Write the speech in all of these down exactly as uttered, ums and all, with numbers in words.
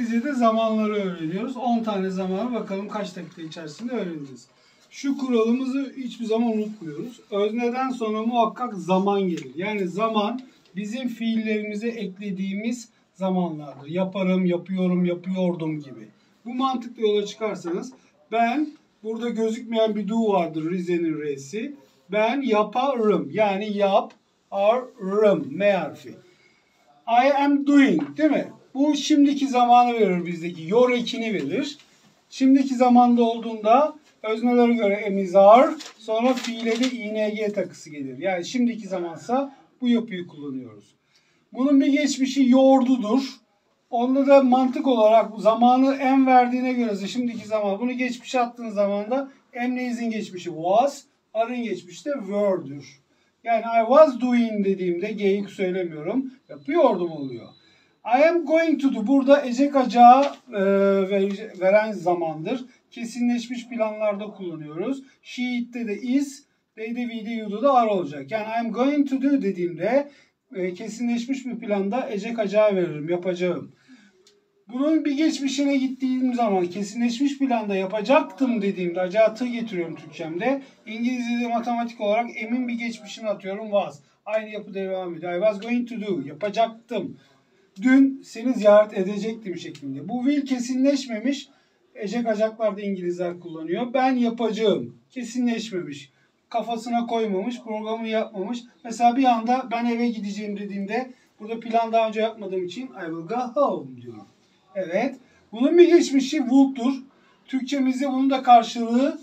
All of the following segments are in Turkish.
İngilizce'de zamanları öğreniyoruz. on tane zamanı bakalım kaç dakika içerisinde öğreneceğiz. Şu kuralımızı hiçbir zaman unutmuyoruz. Özneden sonra muhakkak zaman gelir. Yani zaman bizim fiillerimize eklediğimiz zamanlardır. Yaparım, yapıyorum, yapıyordum gibi. Bu mantıkla yola çıkarsanız ben, burada gözükmeyen bir do vardır, Rize'nin R'si. Ben yaparım. Yani yap, arım, M harfi. I am doing, değil mi? Bu şimdiki zamanı verir bizdeki. Your ekini verir. Şimdiki zamanda olduğunda öznelere göre am is are, sonra fiile de ing takısı gelir. Yani şimdiki zamansa bu yapıyı kullanıyoruz. Bunun bir geçmişi yourdudur. Onda da mantık olarak zamanı am verdiğine göre şimdiki zaman, bunu geçmişe attığın zaman da am neyin geçmişi was, are'ın geçmişi de were'dür. Yani I was doing dediğimde G'yi söylemiyorum. Yapıyordum oluyor. I am going to do. Burada ecek acağı e, veren zamandır. Kesinleşmiş planlarda kullanıyoruz. She, it'te de is, they'de, we'de, you'da da are olacak. Yani I am going to do dediğimde e, kesinleşmiş bir planda ecek acağı veririm. Yapacağım. Bunun bir geçmişine gittiğim zaman kesinleşmiş planda yapacaktım dediğimde acağı tı getiriyorum Türkçemde. İngilizce'de matematik olarak am'in bir geçmişini atıyorum was. Aynı yapı devam ediyor. I was going to do. Yapacaktım. Dün seni ziyaret edecektim şeklinde. Bu will kesinleşmemiş. Ecek acaklarda İngilizler kullanıyor. Ben yapacağım. Kesinleşmemiş. Kafasına koymamış. Programını yapmamış. Mesela bir anda ben eve gideceğim dediğimde burada plan daha önce yapmadığım için I will go home diyorum. Evet. Bunun bir geçmişi would'dur. Türkçemizde bunun da karşılığı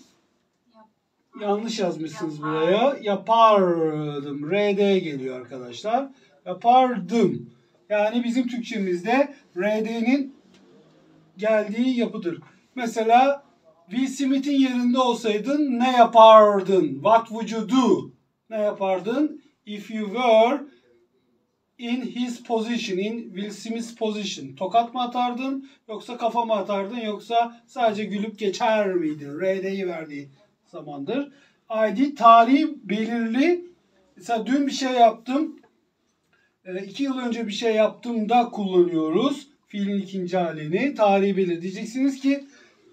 yanlış yazmışsınız buraya. Yapardım. R D geliyor arkadaşlar. Yapardım. Yani bizim Türkçemizde R D'nin geldiği yapıdır. Mesela Will Smith'in yerinde olsaydın ne yapardın? What would you do? Ne yapardın? If you were in his position, in Will Smith's position. Tokat mı atardın? Yoksa kafa mı atardın? Yoksa sadece gülüp geçer miydin? R D'yi verdiği zamandır. I D tarih belirli. Mesela dün bir şey yaptım. İki yıl önce bir şey yaptığımda kullanıyoruz. Fiilin ikinci halini. Tarihi belirli. Diyeceksiniz ki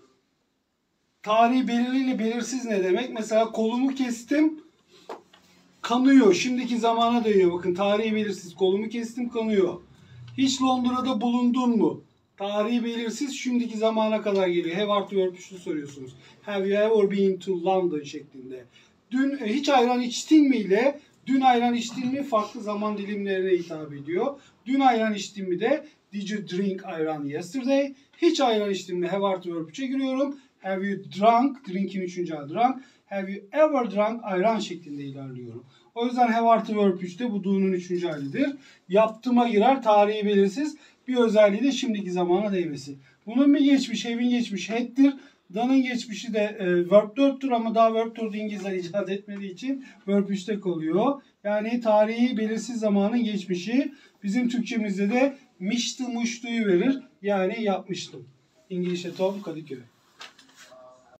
tarihi belirli ile belirsiz ne demek? Mesela kolumu kestim. Kanıyor. Şimdiki zamana değiyor. Bakın tarihi belirsiz. Kolumu kestim, kanıyor. Hiç Londra'da bulundun mu? Tarihi belirsiz. Şimdiki zamana kadar geliyor. Have artı verb üçlü soruyorsunuz. Have you ever been to London şeklinde. Dün hiç ayran içtin mi ile dün ayran içtin mi farklı zaman dilimlerine hitap ediyor. Dün ayran içtin mi de did you drink ayran yesterday? Hiç ayran içtin mi? Have artı verb üçe giriyorum. Have you drunk? Drink'in üçüncü hali drunk. Have you ever drunk? Ayran şeklinde ilerliyorum. O yüzden have artı verb üçte bu do'nun üçüncü halidir. Yaptıma girer, tarihi belirsiz. Bir özelliği de şimdiki zamana değmesi. Bunun bir geçmişi, have'in geçmişi had'tir. Done'ın geçmişi de e, verb dörttür ama daha verb dördü İngilizler icat etmediği için verb üçte kalıyor. Yani tarihi belirsiz zamanın geçmişi bizim Türkçemizde de miştı muştuyu verir. Yani yapmıştım. İngilizce Tom Kadıköy.